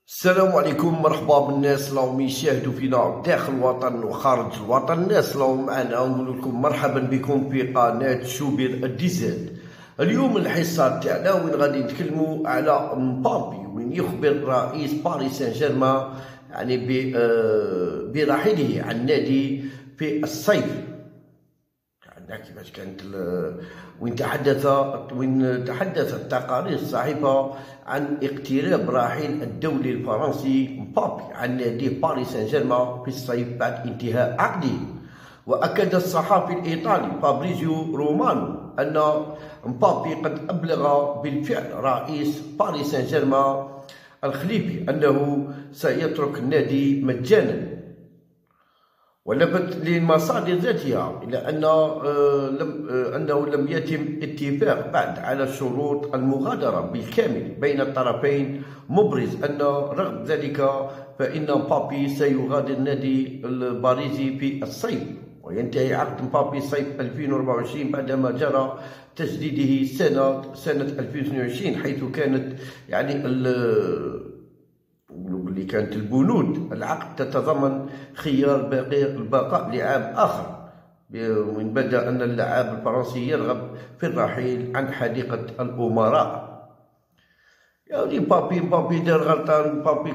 السلام عليكم، مرحبا بالناس اللي يشاهدوا فينا داخل الوطن وخارج الوطن. الناس اللي معنا نقول لكم مرحبا بكم في قناه شوبير الديزاد. اليوم الحصه تاعنا وين غادي نتكلموا على مبابي، وين يخبر رئيس باريس سان جيرمان يعني برحيله عن النادي في الصيف. كيفاش كانت وين تحدثت تقارير الصحيفه عن اقتراب رحيل الدولي الفرنسي مبابي عن نادي باريس سان جيرمان في الصيف بعد انتهاء عقده. واكد الصحافي الايطالي فابريزيو رومانو ان مبابي قد ابلغ بالفعل رئيس باريس سان جيرمان الخليفي انه سيترك النادي مجانا، ولفت للمصادر ذاتها إلى أنه لم يتم اتفاق بعد على شروط المغادرة بالكامل بين الطرفين، مبرز أن رغم ذلك فإن مبابي سيغادر النادي الباريسي في الصيف، وينتهي عقد مبابي صيف 2024 بعدما جرى تجديده سنة 2022، حيث كانت اللي كانت البنود العقد تتضمن خيار البقاء لعام آخر، من بدا أن اللاعب الفرنسي يرغب في الرحيل عن حديقة الأمراء. يعني مبابي دار غلطان. مبابي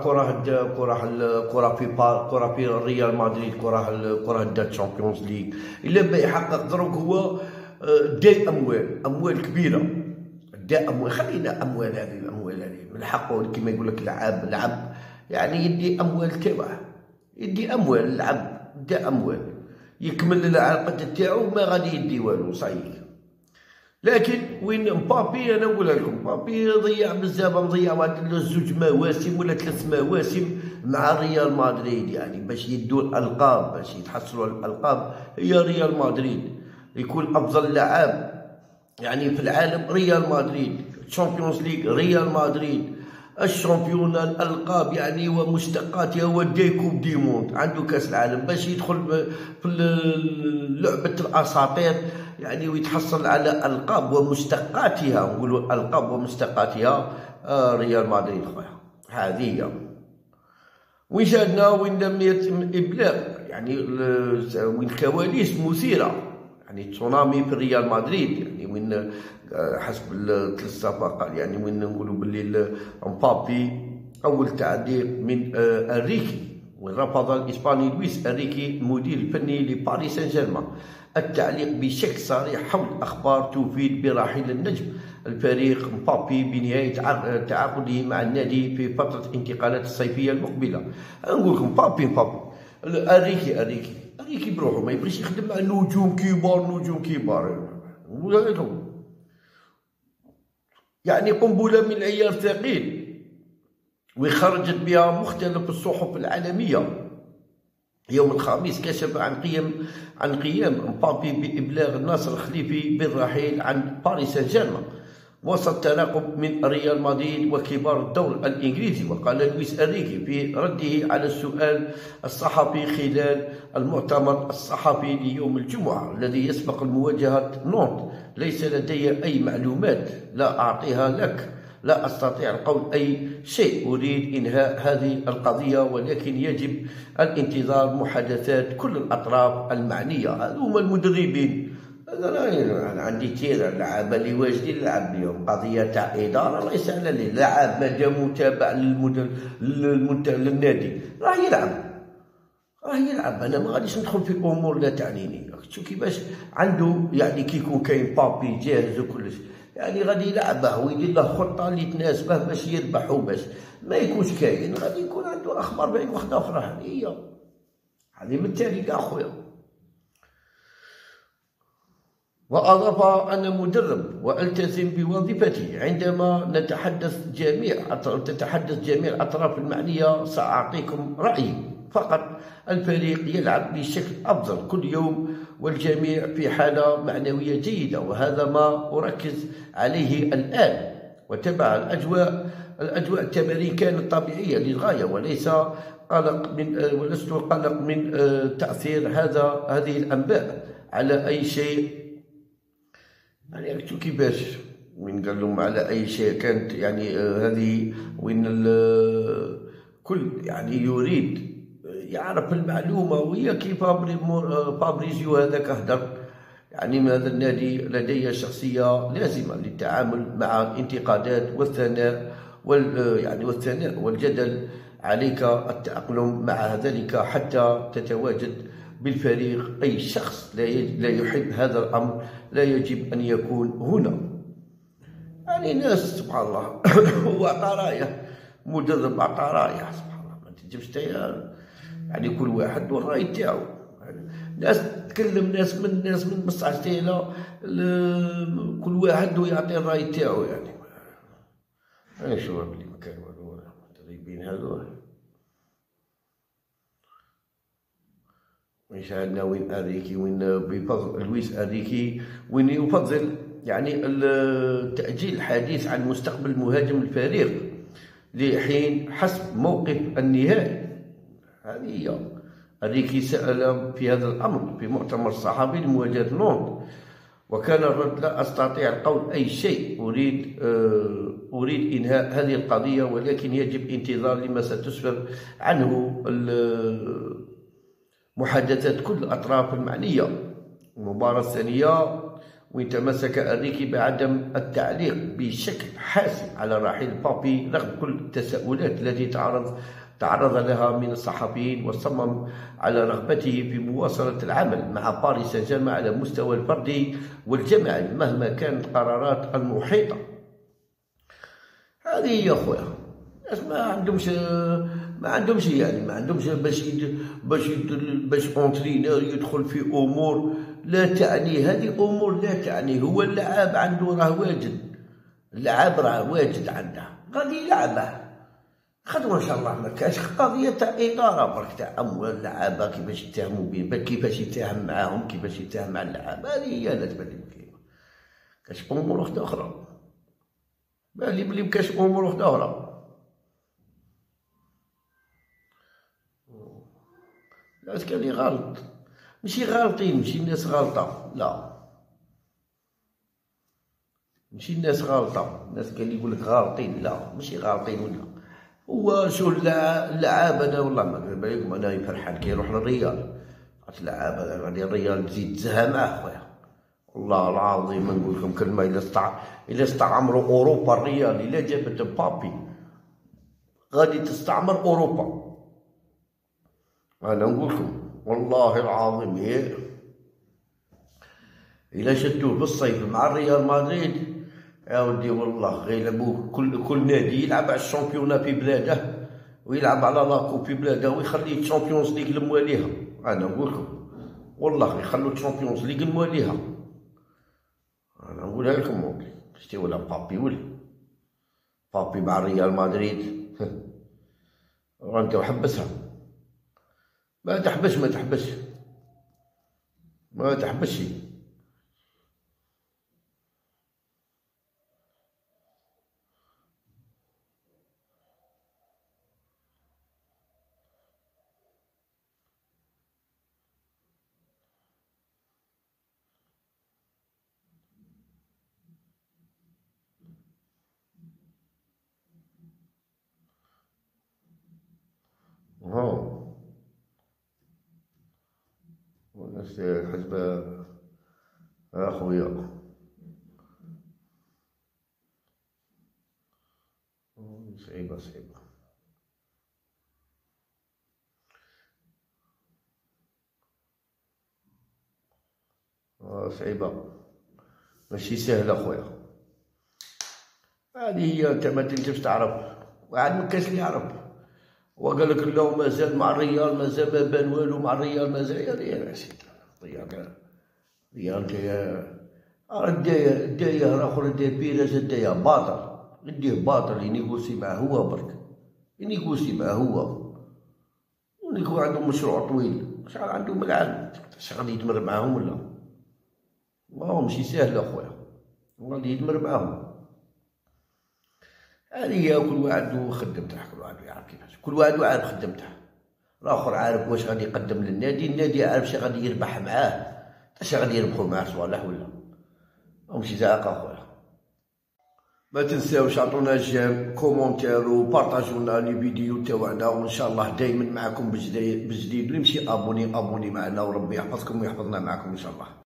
كرة في ريال مدريد، كرة دا تشامبيونز ليغ. إلا با يحقق دروك هو دا أموال كبيرة، دا أموال. خلينا أموال هذه من حقه كما يقول لك لعب يعني يدي أموال تاعه، يدي أموال لعب، دا أموال يكمل العقد تاعو ما غادي يدي والو صحيح. لكن وين مبابي، انا نقول لكم مبابي ضيع بزاف، مضيع واحد 2 مواسم ولا 3 مواسم مع ريال مدريد، يعني باش يدوا الالقاب، باش يتحصلوا على الالقاب هي ريال مدريد. يكون افضل لاعب يعني في العالم ريال مدريد، تشامبيونز ليغ ريال مدريد، الشامبيون الالقاب يعني ومشتقاتها، ودي كوب دي موند، عنده كاس العالم، باش يدخل في لعبه الاساطير يعني ويتحصل على القاب ومشتقاتها. نقولوا القاب ومشتقاتها ريال مدريد خويا. هذه هي وين شاهدنا وين لم يتم ابلاغ يعني وين كواليس مثيره، يعني تسونامي في ريال مدريد، يعني وين حسب ال3 صفقات، يعني وين نقولوا باللي مبابي اول تعليق من انريكي، وين رفض الاسباني لويس انريكي المدير الفني لباريس سان جيرمان التعليق بشكل صريح حول اخبار تفيد برحيل النجم الفريق مبابي بنهايه تعاقده مع النادي في فتره الانتقالات الصيفيه المقبله. نقول لكم مبابي انريكي بروحه ما يبغيش يخدم مع نجوم كبار. نقول لكم يعني قنبله من العيار ثقيل، وخرجت بها مختلف الصحف العالميه. يوم الخميس كشف عن قيام مبابي بإبلاغ الناصر الخليفي بالرحيل عن باريس سان جيرمان وسط تراقب من ريال مدريد وكبار الدور الإنجليزي. وقال لويس أنريكي في رده على السؤال الصحفي خلال المؤتمر الصحفي ليوم الجمعة الذي يسبق المواجهة نونت: ليس لدي أي معلومات لا أعطيها لك، لا أستطيع القول أي شيء، أريد إنهاء هذه القضية، ولكن يجب الانتظار محادثات كل الأطراف المعنية. هذوما المدربين، أنا عندي تير اللعابة اللي واجدين نلعب بهم، قضية تاع إدارة الله يسهل لي. اللاعب مادام متابع للنادي راه يلعب، أنا ما غاديش ندخل في أمور لا تعنيني. شوف كيفاش عنده يعني كي يكون كاين بابي جاهز وكلش، يعني غادي يلعبه ويدير له خطه اللي تناسبه باش يربح، وباش ما يكونش كاين غادي يكون عنده اخبار بعيد واحده اخرى. هذه من التاريخ اخويا. واضاف: انا مدرب والتزم بوظيفتي، عندما تتحدث جميع الاطراف المعنيه ساعطيكم رايي، فقط الفريق يلعب بشكل أفضل كل يوم والجميع في حالة معنوية جيدة، وهذا ما أركز عليه الآن. وتبع الأجواء التمارين كانت طبيعية للغاية، ولست قلق من تأثير هذه الأنباء على أي شيء. يعني كيفاش وين قال لهم على أي شيء كانت يعني هذه وين الكل يعني يريد يعرف المعلومة، وهي كيف فابريزيو هذاك هدر. يعني هذا النادي لديه شخصية لازمة للتعامل مع الانتقادات والثناء والثناء والجدل. عليك التأقلم مع ذلك حتى تتواجد بالفريق. أي شخص لا يحب هذا الأمر لا يجب أن يكون هنا. يعني ناس سبحان الله هو عطارايا مدرب عطارايا سبحان الله، ما تجيبش يعني كل واحد والرأي تاعو. ناس تكلم ناس من بصح كل واحد يعطي الرأي تاعو. يعني أنا شو بلي ما كان والو المدربين هذول. عندنا وين أريكي وين لويس أريكي وين يفضل يعني تأجيل الحديث عن مستقبل مهاجم الفريق لحين حسب موقف النهائي. هذه هي. أريكي سأل في هذا الأمر في مؤتمر صحفي لمواجهة نونت، وكان الرد: لا أستطيع القول أي شيء، أريد إنهاء هذه القضية، ولكن يجب انتظار لما ستسفر عنه محادثات كل الأطراف المعنية. المباراة الثانية وين تمسك أريكي بعدم التعليق بشكل حاسم على رحيل بابي رغم كل التساؤلات التي تعرض لها من الصحفيين، وصمم على رغبته في مواصلة العمل مع باريس سان جيرمان على المستوى الفردي والجماعي مهما كانت القرارات المحيطة. هذه هي خويا. ما عندهمش يعني ما عندهمش باش اونترينور يدخل في امور لا تعني. هذه امور لا تعني. هو اللاعب عنده راه واجد، اللاعب راه واجد عنده غادي يلعبه. خدمه ان شاء الله. ما كاش قضيه تاع اداره برك تاع اموال اللعابه كيفاش يتهموا به، كيفاش يتهم معاهم، كيفاش يتهم مع اللعابه. هذه هي اللي تبان لي. كاش امور اخرى بان لي بلي مكاش امور اخرى. الناس كان غلط، ماشي غالطين، ماشي الناس غلطة، لا ماشي الناس غلطة. الناس كان يقولك غالطين، لا ماشي غالطين. ولا هو شو اللعاب. انا والله ما نقول لكم انا فرحان كي يروح للريال. اللعاب غادي الريال تزيد تزهى معاه خويا، والله العظيم ما نقول لكم كلمة. إلا استعمروا أوروبا الريال، إلا جابت بابي غادي تستعمر أوروبا. أنا نقول لكم والله العظيم. إلا شدوه بالصيف مع الريال مدريد يا ودي والله غير أبوه. كل نادي يلعب على الشامبيونا في بلاده ويلعب على لاكوب في بلاده ويخلي الشامبيونز ليغ لمواليها. أنا نقول لكم والله يخلوا الشامبيونز ليغ لمواليها. أنا نقولها لكم والله. شتي ولا بابي مع الريال مدريد وأنت وحبسها. ما تحبسش ها والناس حسبة أخويا. صعيبة صعيبة ماشي سهلة خويا. هذه هي. انت ما تنجمش تعرف، وعاد ما كاش اللي يعرف. وقال لك لا مازال مع الريال، مازال ما بان والو مع الريال، مازال يا ريال يا سيدي. الريال دايه اخر دايه بيرز دايه باطل. نديه باطل ينيغوسي معاه هو برك، ينيغوسي معاه هو. يكون عندهم مشروع طويل، شحال عندهم ملعب، شحال يدمر معاهم ولا ماشي ساهل اخويا. غادي يدمر معاهم. هذه هي. كل واحد وخدمته، كل واحد يعرف كيفاش، كل واحد عارف خدمته. الاخر عارف واش غادي يقدم للنادي، النادي عارف اش غادي يربح معاه، اش غادي يربحوا معاه صوالح ولا ماشي زعاق اخويا. ما تنساوش عطونا جيم كومونتير وبارطاجونا لي فيديو تاعنا، وان شاء الله دائما معكم بجديد. اللي يمشي ابوني معنا، وربي يحفظكم ويحفظنا معكم ان شاء الله.